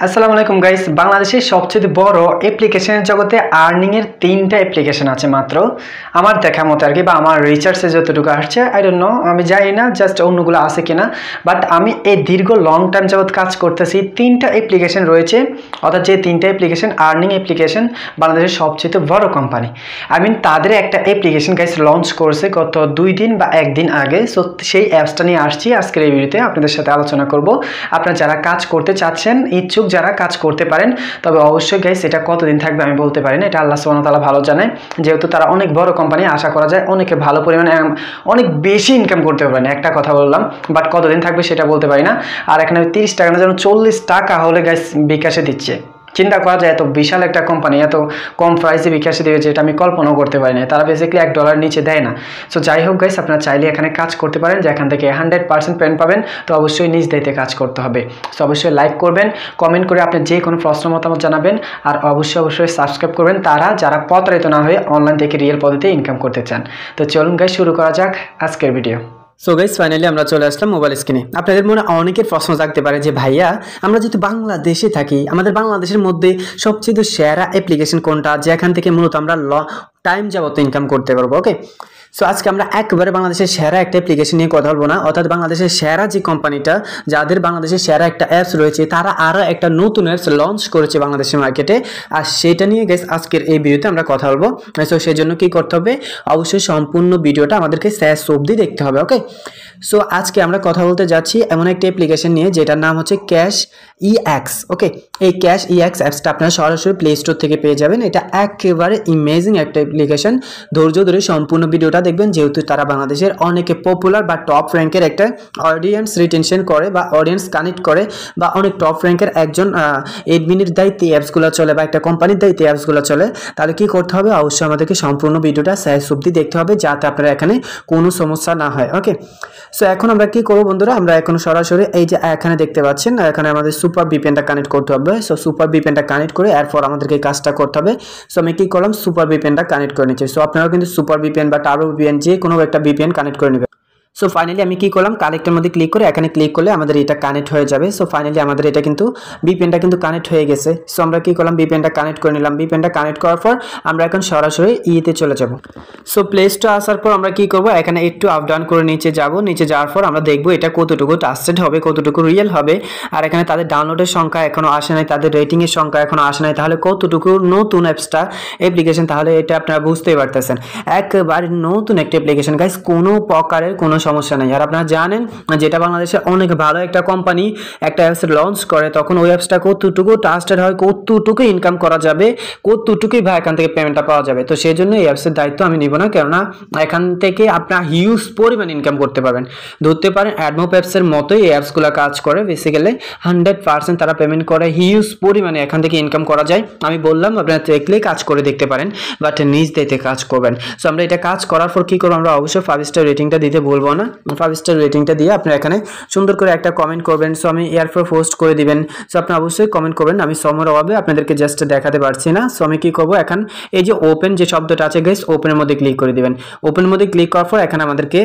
আসসালামু আলাইকুম গাইস। বাংলাদেশের সবচেয়ে বড় অ্যাপ্লিকেশনের জগতে আর্নিং এর 3টা অ্যাপ্লিকেশন আছে মাত্র আমার দেখা মতে আর কি, বা আমার রিসার্চে যতটুকু আসছে। আই ডোন্ট নো, আমি জানি না জাস্ট অন্যগুলো আছে কিনা, বাট আমি এই দীর্ঘ লং টাইম যাবত কাজ করতেছি। 3টা অ্যাপ্লিকেশন রয়েছে, অর্থাৎ যে 3টা অ্যাপ্লিকেশন আর্নিং অ্যাপ্লিকেশন বাংলাদেশের সবচেয়ে বড় কোম্পানি। আই মিন তাদের একটা অ্যাপ্লিকেশন গাইস লঞ্চ করছে গত 2 দিন বা 1 দিন আগে। সো সেই অ্যাপসটা নিয়ে আসছি আজকের এই ভিডিওতে আপনাদের সাথে আলোচনা করব। আপনারা যারা কাজ করতে চাচ্ছেন, ইচ্ছুক যারা কাজ করতে পারেন, তবে অবশ্যই গাইস এটা কতদিন থাকবে আমি বলতে পারি না, এটা আল্লাহ সুবহানাহু ওয়া তাআলা ভালো জানে। যেহেতু তারা অনেক বড় কোম্পানি, আশা করা যায় অনেকে ভালো পরিমাণে অনেক বেশি ইনকাম করতে পারবেন। একটা কথা বললাম, বাট কতদিন থাকবে সেটা বলতে পারি না। আর এখানে 30 টাকা না যেন 40 টাকা হলে গাইস বিকাশে দিচ্ছে। চিন্তা করা যায়, এত বিশাল একটা কোম্পানি এত কম প্রাইসে বিকাশে দেবে, যেটা আমি কল্পনাও করতে পারি না। তারা বেসিক্যালি $1 নিচে দেয় না। সো যাই হোক গাইস, আপনারা চাইলে এখানে কাজ করতে পারেন, যে এখান থেকে 100% পেমেন্ট পাবেন। তো অবশ্যই নিজ দায়িত্বে কাজ করতে হবে। সো অবশ্যই লাইক করবেন, কমেন্ট করে আপনি যে কোনো প্রশ্ন মতামত জানাবেন, আর অবশ্যই সাবস্ক্রাইব করবেন তারা যারা প্রতারিত না হয়ে অনলাইন থেকে রিয়েল পদ্ধতিতে ইনকাম করতে চান। তো চলুন গাইস শুরু করা যাক আজকের ভিডিও। সো গাইস, ফাইনালি আমরা চলে আসলাম মোবাইল স্ক্রিনে। আপনাদের মনে অনেকের প্রশ্ন থাকতে পারে যে ভাইয়া, আমরা যেহেতু বাংলাদেশে থাকি, আমাদের বাংলাদেশের মধ্যে সবচেয়ে সেরা অ্যাপ্লিকেশন কোনটা, যেখান থেকে মূলত আমরা টাইম যাবত ইনকাম করতে পারবো। ওকে, সো আজকে আমরা একেবারে বাংলাদেশের সেরা একটা অ্যাপ্লিকেশন নিয়ে কথা বলবো না, অর্থাৎ বাংলাদেশের সেরা যে কোম্পানিটা, যাদের বাংলাদেশের সেরা একটা অ্যাপস রয়েছে, তারা আরও একটা নতুন অ্যাপস লঞ্চ করেছে বাংলাদেশের মার্কেটে। আর সেটা নিয়ে গাইস আজকের এই ভিডিওতে আমরা কথা বলবো। সো সেই জন্য কী করতে হবে, অবশ্যই সম্পূর্ণ ভিডিওটা আমাদেরকে শেষ অবধি দেখতে হবে। ওকে, সো আজকে আমরা কথা বলতে যাচ্ছি এমন একটা অ্যাপ্লিকেশন নিয়ে যেটার নাম হচ্ছে ক্যাশ ইএক্স। ওকে, এই ক্যাশ ইএক্স অ্যাপসটা আপনারা সরাসরি প্লে স্টোর থেকে পেয়ে যাবেন। এটা একেবারে ইমেজিং একটা অ্যাপ্লিকেশন। ধৈর্য ধরে সম্পূর্ণ ভিডিওটা দেখবেন, যেহেতু তারা বাংলাদেশের অনেকে পপুলার বা টপ র্যাঙ্কের একটা অডিয়েন্স রিটেনশন করে বা অডিয়েন্স কানেক্ট করে, বা অনেক টপ র্যাঙ্কের একজন এডমিনের দায়িত্বে অ্যাপসগুলো চলে বা একটা কোম্পানির দায়িত্বে অ্যাপসগুলো চলে। তাহলে কী করতে হবে, অবশ্যই আমাদেরকে সম্পূর্ণ ভিডিওটা শেষ অবধি দেখতে হবে, যাতে আপনারা এখানে কোনো সমস্যা না হয়। ওকে, সো এখন আমরা কি করবো বন্ধুরা, আমরা এখন সরাসরি এই যে এখানে দেখতে পাচ্ছেন, এখানে আমাদের সুপার ভিপিএনটা কানেক্ট করতে হবে। সো সুপার ভিপিএনটা কানেক্ট করে এরপর আমাদেরকে কাজটা করতে হবে। সো আমি কি করলাম, সুপার ভিপিএনটা কানেক্ট করে নিচ্ছি। সো আপনারাও কিন্তু সুপার ভিপিএন বা টার্বো ভিপিএন যে কোনো একটা ভিপিএন কানেক্ট করে নেবেন। সো ফাইনালি আমি কি করলাম, কানেক্টের মধ্যে ক্লিক করে এখানে ক্লিক করলে আমাদের এটা কানেক্ট হয়ে যাবে। সো ফাইনালি আমাদের এটা কিন্তু ভিপিএনটা কিন্তু কানেক্ট হয়ে গেছে। সো আমরা কি করলাম, ভিপিএনটা কানেক্ট করে নিলাম। ভিপিএনটা কানেক্ট করার পর আমরা এখন সরাসরি ইতে চলে যাব। সো প্লে স্টোর আসার পর আমরা কি করব, এখানে একটু আপ ডাউন করে নিচে যাব। নিচে যাওয়ার পর আমরা দেখব এটা কতটুকু ট্রাস্টেড হবে, কতটুকু রিয়েল হবে। আর এখানে তাদের ডাউনলোডের সংখ্যা এখনো আসে নাই, তাদের রেটিংয়ের সংখ্যা এখনো আসে নাই। তাহলে কতটুকু নতুন অ্যাপ্লিকেশন, তাহলে এটা আপনারা বুঝতেই পারতেছেন। একেবারে নতুন একটা অ্যাপ্লিকেশন গাইস, কোনো প্রকারের কোনো সমস্যা নেই। আর আপনারা জানেন যেটা বাংলাদেশে অনেক ভালো একটা কোম্পানি একটা অ্যাপস লঞ্চ করে, তখন ওই অ্যাপসটা কতটুকু ট্রাস্টেড হয়, কতটুকু ইনকাম করা যাবে, কতটুকুই ভাই এখান থেকে পেমেন্টটা পাওয়া যাবে। তো সেই জন্য এই অ্যাপসের দায়িত্ব আমি নিব না, কেননা এখান থেকে আপনার হিউজ পরিমাণ ইনকাম করতে পারবেন। ধরতে পারেন অ্যাডমোপ অ্যাপসের মতোই এই অ্যাপসগুলো কাজ করে। বেসিক্যালি 100% তারা পেমেন্ট করে, হিউজ পরিমাণে এখান থেকে ইনকাম করা যায়। আমি বললাম আপনারা দেখলে কাজ করে দেখতে পারেন, বাট নিজ দায়িত্বে কাজ করবেন। সো আমরা এটা কাজ করার পর কী করবো, আমরা অবশ্যই 5 স্টার রেটিংটা দিতে বলবো না। 5 স্টার রেটিংটা দিয়ে আপনারা এখানে সুন্দর করে একটা কমেন্ট করবেন। সো আমি এয়ারপর পোস্ট করে দিবেন। সো আপনি অবশ্যই কমেন্ট করবেন। আমি সময়ের অভাবে আপনাদেরকে জাস্ট দেখাতে পারছি না। সো আমি কি করবো, এখন এই যে ওপেন যে শব্দটা আছে গাইস, ওপেনের মধ্যে ক্লিক করে দিবেন। ওপেনের মধ্যে ক্লিক করার পর এখানে আমাদেরকে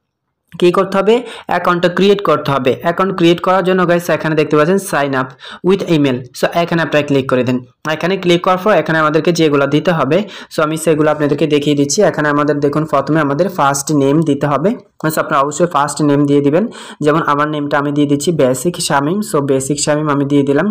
কি করতে হবে, অ্যাকাউন্টটা ক্রিয়েট করতে হবে। অ্যাকাউন্ট ক্রিয়েট করার জন্য গাইস এখানে দেখতে পাচ্ছেন sign up with email. So এখানে আপনারা ক্লিক করে দিন। এখানে ক্লিক করার পর এখানে আমাদেরকে যেগুলো দিতে হবে, সো আমি সেগুলো আপনাদেরকে দেখিয়ে দিচ্ছি। এখানে আমাদের দেখুন, প্রথমে আমাদের ফার্স্ট নেম দিতে হবে। সো আপনারা অবশ্যই ফার্স্ট নেম দিয়ে দিবেন। যেমন আমার নেমটা আমি দিয়ে দিচ্ছি basic Shamim. So basic Shamim আমি দিয়ে দিলাম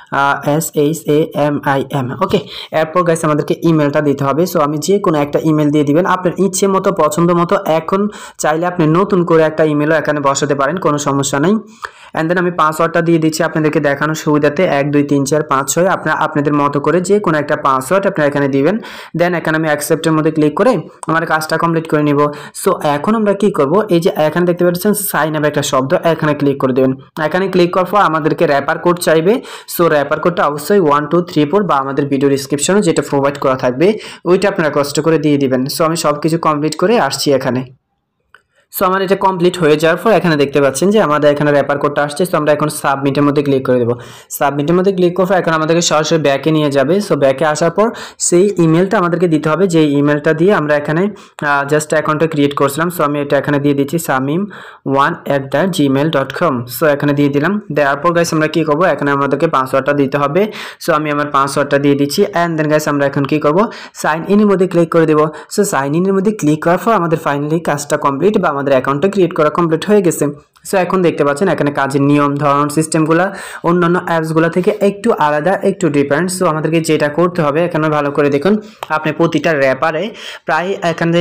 SHAMIM। ওকে, এরপর গাইস আমাদেরকে ইমেলটা দিতে হবে। সো আমি যে কোনো একটা ইমেল দিয়ে দিবেন, আপনার ইচ্ছে মতো পছন্দ মতো। এখন চাইলে আপনি নতুন করে একটা ইমেলও এখানে বসাতে পারেন, কোনো সমস্যা নেই। অ্যান্ড দেন আমি পাসওয়ার্ডটা দিয়ে দিচ্ছি আপনাদেরকে দেখানোর সুবিধাতে, 1 2 3 4 5 6 আপনাদের মতো করে যে কোনো একটা পাসওয়ার্ড আপনারা এখানে দিবেন। দেন এখানে আমি অ্যাকসেপ্টের মধ্যে ক্লিক করে আমার কাজটা কমপ্লিট করে নিব। সো এখন আমরা কি করব, এই যে এখানে দেখতে পাচ্ছেন সাইন আপ একটা শব্দ, এখানে ক্লিক করে দেবেন। এখানে ক্লিক করার পর আমাদেরকে র্যাপার কোড চাইবে। সো র্যাপার কোডটা অবশ্যই 1 2 3 4 বা আমাদের ভিডিও ডিসক্রিপশনে যেটা প্রোভাইড করা থাকবে ওইটা আপনারা কষ্ট করে দিয়ে দিবেন। সো আমি সব কিছু কমপ্লিট করে আসছি এখানে। সো আমার এটা কমপ্লিট হয়ে যাওয়ার পর এখানে দেখতে পাচ্ছেন যে আমাদের এখানে রেফার কোডটা আসছে। সো আমরা এখন সাবমিটের মধ্যে ক্লিক করে দেবো। সাবমিটের মধ্যে ক্লিক করার পর এখন আমাদেরকে সরাসরি ব্যাকে নিয়ে যাবে। সো ব্যাকে আসার পর সেই ইমেলটা আমাদেরকে দিতে হবে, যে ইমেলটা দিয়ে আমরা এখানে জাস্ট অ্যাকাউন্টটা ক্রিয়েট করছিলাম। সো আমি এটা এখানে দিয়ে দিচ্ছি shamim1@gmail.com। সো এখানে দিয়ে দিলাম। দেওয়ার পর গাইস আমরা কী করবো, এখানে আমাদেরকে পাসওয়ার্ডটা দিতে হবে। সো আমি আমার পাসওয়ার্ডটা দিয়ে দিচ্ছি অ্যান্ড দেন গাইস আমরা এখন কী করবো, সাইন ইনের মধ্যে ক্লিক করে দেবো। সো সাইন ইনের মধ্যে ক্লিক করার পর আমাদের ফাইনালি কাজটা কমপ্লিট বা আমাদের অ্যাকাউন্টটা ক্রিয়েট করা কমপ্লিট হয়ে গেছে। সো এখন দেখতে পাচ্ছেন এখানে কাজের নিয়ম, ধরন, সিস্টেমগুলো অন্যান্য অ্যাপসগুলো থেকে একটু আলাদা, একটু ডিফারেন্ট। সো আমাদেরকে যেটা করতে হবে, এখানে ভালো করে দেখুন, আপনি প্রতিটা র্যাপারে প্রায় এখানে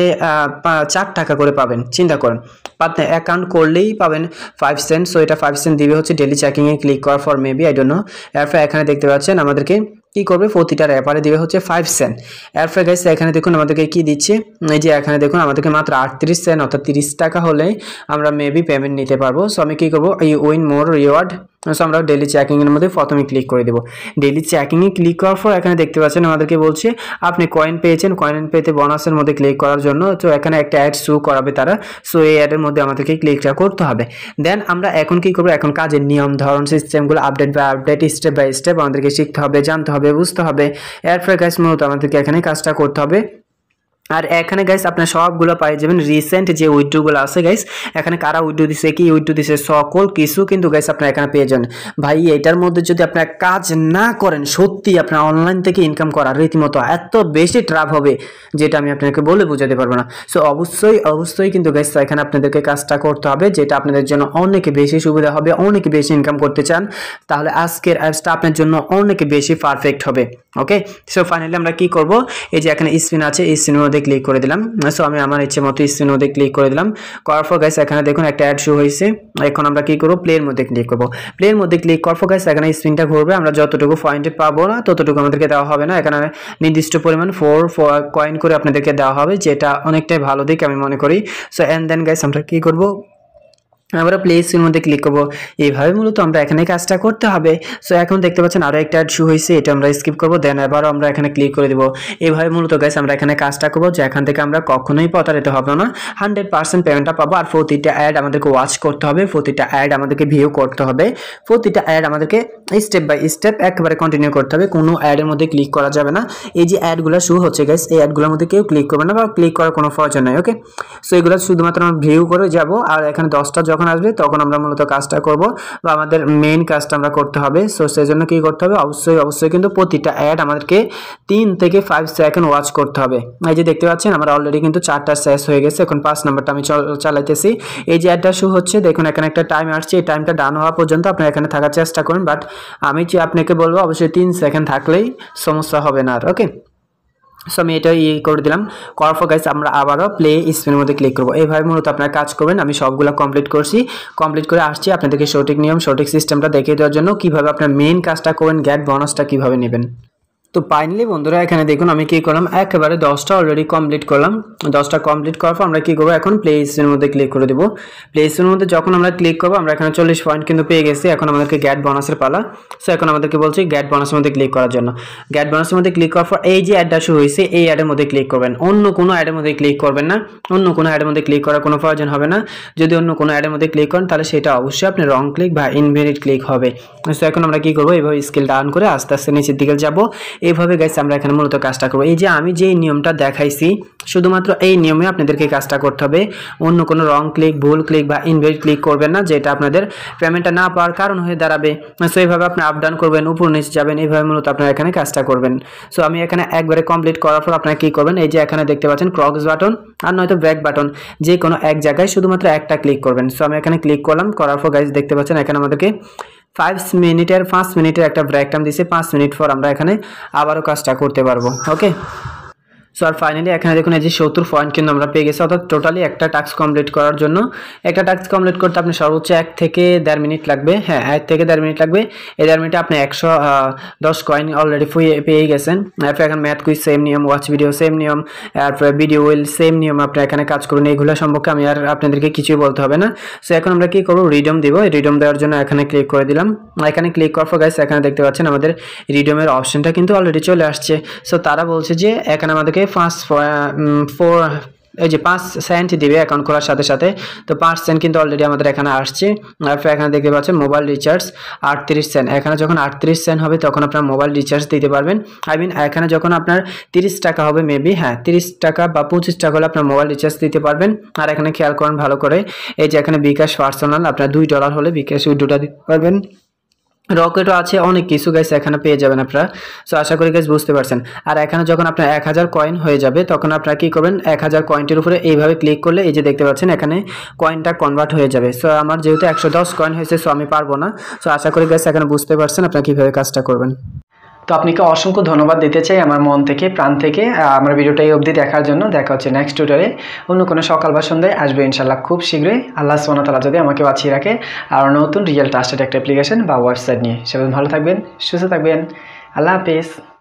4 টাকা করে পাবেন। চিন্তা করেন, আপনি অ্যাকাউন্ট করলেই পাবেন 5 সেন্ট। সো এটা 5 সেন্ট দিবে হচ্ছে ডেলি চেকিংয়ে ক্লিক করার পর, মেবি আই ডোন্ট নো। এরপর এখানে দেখতে পাচ্ছেন আমাদেরকে কি করবে, প্রতিটা র্যাপারে দিবে হচ্ছে 5 সেন্ট। এরপর গাইস এখানে দেখুন আমাদেরকে কি দিচ্ছে, এই যে এখানে দেখুন আমাদেরকে মাত্র 38 সেন্ট অর্থাৎ 30 টাকা হলে আমরা মেবি পেমেন্ট নিতে পারবো। সো আমি কি করবো, এই উইন মোর রিওয়ার্ড। সো আমরা ডেলি চেকিংয়ের মধ্যে প্রথমে ক্লিক করে দেবো। ডেলি চেকিংয়ে ক্লিক করার পর এখানে দেখতে পাচ্ছেন আমাদেরকে বলছে আপনি কয়েন পেয়েছেন, কয়েন পেতে বোনাসের মধ্যে ক্লিক করার জন্য। তো এখানে একটা অ্যাড শো করাবে তারা। সো এই অ্যাডের মধ্যে আমাদেরকে ক্লিকটা করতে হবে। দেন আমরা এখন কি করবো, এখন কাজের নিয়ম, ধরন, সিস্টেমগুলো update by update, step by step আমাদেরকে শিখতে হবে, জানতে হবে, বুঝতে হবে। এরপরে গাইস মূলত আমাদেরকে এখানে কাজটা করতে হবে। আর এখানে গাইস আপনার সবগুলো পাই যাবেন রিসেন্ট যে উইথড্রগুলো আছে গাইস, এখানে কারা উইথড্র দিছে, কি উইথড্র দিছে, সকল কিছু কিন্তু গাইস আপনারা এখানে পেয়ে যান। ভাই এটার মধ্যে যদি আপনারা কাজ না করেন, সত্যি আপনার অনলাইন থেকে ইনকাম করার রীতিমতো এত বেশি ট্রাপ হবে যেটা আমি আপনাকে বলে বোঝাতে পারবো না। সো অবশ্যই কিন্তু গাইস এখানে আপনাদেরকে কাজটা করতে হবে, যেটা আপনাদের জন্য অনেক বেশি সুবিধা হবে। অনেক বেশি ইনকাম করতে চান তাহলে আজকের অ্যাপসটা আপনার জন্য অনেক বেশি পারফেক্ট হবে। ওকে, সো ফাইনালি আমরা কি করব, এই যে এখানে স্পিন আছে, এই স্পিনের মধ্যে ক্লিক করে দিলাম। সো আমি আমার ইচ্ছে মতো স্পিনের মধ্যে ক্লিক করে দিলাম। করার পর গাইস এখানে দেখুন একটা অ্যাড শো হয়েছে। এখন আমরা কি করব, প্লের মধ্যে ক্লিক করব। প্লের মধ্যে ক্লিক করার পর গাইস এখানে স্পিনটা ঘুরবে। আমরা যতটুকু পয়েন্টে পাবো না ততটুকু আমাদেরকে দেওয়া হবে না। এখানে নির্দিষ্ট পরিমাণ 4 কয়েন করে আপনাদেরকে দেওয়া হবে, যেটা অনেকটাই ভালো দিক আমি মনে করি। সো এন্ড দেন গাইস আমরা কি করব, আমরা প্লেসের মধ্যে ক্লিক করব। এইভাবে মূলত আমরা এখানে কাজটা করতে হবে। সো এখন দেখতে পাচ্ছেন আরও একটা অ্যাড শো হয়েছে, এটা আমরা স্কিপ করব। দেন আবারও আমরা এখানে ক্লিক করে দেবো। এইভাবে মূলত গাইস আমরা এখানে কাজটা করবো, যে এখান থেকে আমরা কখনোই প্রতারিত হবে না, 100% পেমেন্টটা পাবো। আর প্রতিটা অ্যাড আমাদেরকে ওয়াচ করতে হবে, প্রতিটা অ্যাড আমাদেরকে ভিউ করতে হবে, প্রতিটা অ্যাড আমাদেরকে স্টেপ বাই স্টেপ একেবারে কন্টিনিউ করতে হবে। কোনো অ্যাডের মধ্যে ক্লিক করা যাবে না। এই যে অ্যাডগুলো শো হচ্ছে গাইস, এই অ্যাডগুলোর মধ্যে কেউ ক্লিক করবে না বা ক্লিক করার কোনো প্রয়োজন নেই। ওকে, সো এগুলো শুধুমাত্র আমরা ভিউ করে যাব। আর এখানে 10টা যখন আসবে তখন আমরা মূলত কাজটা করব বা আমাদের মেইন কাজটা আমরা করতে হবে। সো সেই জন্য কি করতে হবে, অবশ্যই কিন্তু প্রতিটা অ্যাড আমাদেরকে 3 থেকে 5 সেকেন্ড ওয়াচ করতে হবে। এই যে দেখতে পাচ্ছেন আমার অলরেডি কিন্তু 4টা শেষ হয়ে গেছে। এখন 5 নাম্বারটা আমি চালাইতেছি। এই যে অ্যাডটা শো হচ্ছে, দেখুন এখানে একটা টাইম আসছে। এই টাইমটা ডান হওয়া পর্যন্ত আপনারা এখানে থাকার চেষ্টা করুন। বাট আমি আপনাকে বলবো অবশ্যই 3 সেকেন্ড থাকলেই সমস্যা হবে না আর। ওকে, সো আমি এটা করে দিলাম। করার পর গাইস আমরা আবারও প্লে স্পিনের মধ্যে ক্লিক করবো। এইভাবে মূলত আপনারা কাজ করবেন। আমি সবগুলো কমপ্লিট করছি, কমপ্লিট করে আসছি আপনাদেরকে সঠিক নিয়ম, সঠিক সিস্টেমটা দেখিয়ে দেওয়ার জন্য, কিভাবে আপনার মেইন কাজটা করবেন, গ্যাট বোনাসটা কিভাবে নেবেন। তো ফাইনালি বন্ধুরা এখানে দেখুন আমি কি করলাম, একেবারে 10টা অলরেডি কমপ্লিট করলাম। 10টা কমপ্লিট করার পর আমরা কি করবো, এখন প্লে স্পিনের মধ্যে ক্লিক করে দেবো। প্লে স্পিনের মধ্যে যখন আমরা ক্লিক করবো, আমরা এখানে 40 পয়েন্ট কিন্তু পেয়ে গেছি। এখন আমাদেরকে গ্যাট বোনাসের পালা। সো এখন আমাদেরকে বলছি গ্যাট বোনাসের মধ্যে ক্লিক করার জন্য। গ্যাট বোনাসের মধ্যে ক্লিক করার পর এই যে অ্যাডটা শুরু হয়েছে, এই অ্যাডের মধ্যে ক্লিক করবেন। অন্য কোনো অ্যাডের মধ্যে ক্লিক করবেন না। অন্য কোনো অ্যাডের মধ্যে ক্লিক করার কোনো প্রয়োজন হবে না। যদি অন্য কোনো অ্যাডের মধ্যে ক্লিক করেন তাহলে সেটা অবশ্যই আপনি রং ক্লিক বা ইনভ্যালিড ক্লিক হবে। সো এখন আমরা কি করবো, এইভাবে স্কেল ডাউন করে আস্তে আস্তে নিচের দিকে যাবো। এইভাবে গাইস আমরা এখানে মূলত কাজটা করবো। এই যে আমি যেই নিয়মটা দেখাইছি, শুধুমাত্র এই নিয়মে আপনাদেরকে কাজটা করতে হবে। অন্য কোনো রং ক্লিক, ভুল ক্লিক বা ইনভ্যালিড ক্লিক করবেন না, যেটা আপনাদের পেমেন্টটা না পাওয়ার কারণ হয়ে দাঁড়াবে। সো এইভাবে আপনি আপ ডাউন করবেন, উপর নিচে যাবেন, এইভাবে মূলত আপনারা এখানে কাজটা করবেন। সো আমি এখানে একবারে কমপ্লিট করার পর আপনারা কি করবেন, এই যে এখানে দেখতে পাচ্ছেন ক্রস বাটন আর নয়তো ব্যাক বাটন, যে কোনো এক জায়গায় শুধুমাত্র একটা ক্লিক করবেন। সো আমি এখানে ক্লিক করলাম। করার পর গাইস দেখতে পাচ্ছেন এখানে আমাদেরকে 5 মিনিটের একটা ব্রেক টাইম দিয়েছে। 5 মিনিট পর আমরা এখানে আবারও কাজটা করতে পারবো। ওকে, সো আর ফাইনালি এখানে দেখুন এই যে 70 পয়েন্ট কিন্তু আমরা পেয়ে গেছি। অর্থাৎ টোটালি একটা টাস্ক কমপ্লিট করার জন্য, একটা টাস্ক কমপ্লিট করতে আপনি সর্বোচ্চ 1 থেকে 1.5 মিনিট লাগবে। হ্যাঁ, 1 থেকে 1.5 মিনিট লাগবে। এই 1.5 মিনিটে আপনি 110 কয়েন অলরেডি পেয়ে গেছেন। এরপর এখন ম্যাথ কুইজ সেম নিয়ম, ওয়াচ ভিডিও সেম নিয়ম, এরপর ভিডিও উইল সেম নিয়ম, আপনি এখানে কাজ করুন। এইগুলো সম্পর্কে আমি আর আপনাদেরকে কিছুই বলতে হবে না। সো এখন আমরা কি করবো, রিডম দিব। রিডম দেওয়ার জন্য এখানে ক্লিক করে দিলাম। এখানে ক্লিক করার পর গাইস এখানে দেখতে পাচ্ছেন আমাদের রিডমের অপশনটা কিন্তু অলরেডি চলে আসছে। সো তারা বলছে যে এখানে আমাদেরকে এই যে 5 সেন্ট দিবে অ্যাকাউন্ট খোলার সাথে সাথে। তো 5 সেন্ট কিন্তু অলরেডি আমাদের এখানে আসছে। তারপর এখানে দেখতে পাচ্ছেন মোবাইল রিচার্জ 38 সেন্ট। এখানে যখন 38 সেন্ট হবে তখন আপনার মোবাইল রিচার্জ দিতে পারবেন। আই মিন এখানে যখন আপনার 30 টাকা হবে মেবি, হ্যাঁ 30 টাকা বা 25 টাকা হলে আপনার মোবাইল রিচার্জ দিতে পারবেন। আর এখানে খেয়াল করেন ভালো করে, এই যে এখানে বিকাশ পার্সোনাল আপনার $2 হলে বিকাশ উইথড্রটা দিতে পারবেন। রকেটও আছে, অনেক কিছু গাইস এখানে পেয়ে যাবেন আপনারা। সো আশা করি গাইস বুঝতে পারছেন। আর এখানে যখন আপনার 1000 কয়েন হয়ে যাবে তখন আপনারা কি করবেন, 1000 কয়েনটির উপরে এইভাবে ক্লিক করলে এই যে দেখতে পাচ্ছেন এখানে কয়েনটা কনভার্ট হয়ে যাবে। সো আমার যেহেতু 110 কয়েন হয়েছে, সো আমি পারবো না। সো আশা করি গাইস এখানে বুঝতে পারছেন আপনারা কিভাবে কাজটা করবেন। তো আপনাকে অসংখ্য ধন্যবাদ দিতে চাই আমার মন থেকে, প্রাণ থেকে আমার ভিডিওটা এই অবধি দেখার জন্য। দেখা হচ্ছে নেক্সট টিউটোরিয়ালে, অন্য কোনো সকাল বা সন্ধ্যায় আসবে ইনশাল্লাহ খুব শীঘ্রই, আল্লাহ সুবহানাহু ওয়া তাআলা যদি আমাকে বাঁচিয়ে রাখে আর নতুন রিয়েল ট্রাস্টেড একটা অ্যাপ্লিকেশন বা ওয়েবসাইট নিয়ে। সবাই ভালো থাকবেন, সুস্থ থাকবেন, আল্লাহ হাফেজ।